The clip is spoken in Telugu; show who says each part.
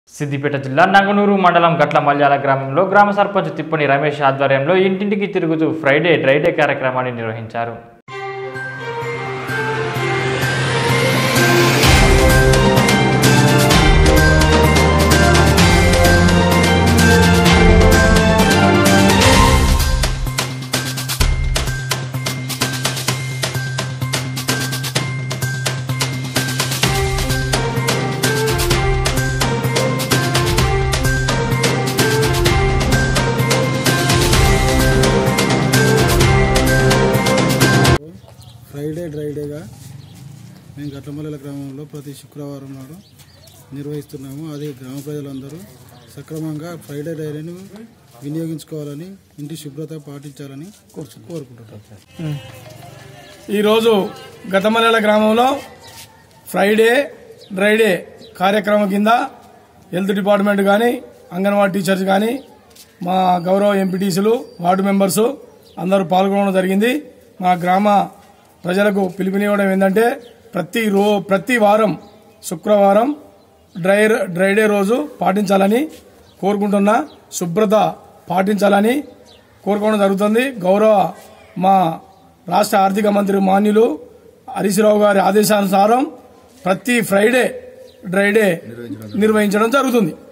Speaker 1: సిద్దిపేట జిల్లా నంగనూరు మండలం గట్ల మల్యాల గ్రామంలో గ్రామ సర్పంచ్ తిప్పని రమేష్ ఆధ్వర్యంలో ఇంటింటికి తిరుగుతూ ఫ్రైడే డ్రైడే కార్యక్రమాన్ని నిర్వహించారు.
Speaker 2: ఫ్రైడే డ్రైడేగా మేము గట్లమల్లెల గ్రామంలో ప్రతి శుక్రవారం నాడు నిర్వహిస్తున్నాము. అదే గ్రామ ప్రజలందరూ సక్రమంగా ఫ్రైడే డ్రైడేను వినియోగించుకోవాలని, ఇంటి శుభ్రత పాటించాలని కోరుకుంటున్నాం.
Speaker 3: ఈరోజు గట్లమల్లెల గ్రామంలో ఫ్రైడే డ్రైడే కార్యక్రమం కింద హెల్త్ డిపార్ట్మెంట్ కానీ, అంగన్వాడీ టీచర్స్ కానీ, మా గౌరవ ఎంపీటీసీలు, వార్డు మెంబర్సు అందరూ పాల్గొనడం జరిగింది. మా గ్రామ ప్రజలకు పిలుపునివ్వడం ఏంటంటే ప్రతి వారం శుక్రవారం డ్రైడే రోజు పాటించాలని కోరుకుంటున్నా. శుభ్రత పాటించాలని కోరుకోవడం జరుగుతుంది. గౌరవ మా రాష్ట్ర ఆర్థిక మంత్రి మాన్యులు హరీశ్రావు గారి ఆదేశానుసారం ప్రతి ఫ్రైడే డ్రైడే నిర్వహించడం జరుగుతుంది.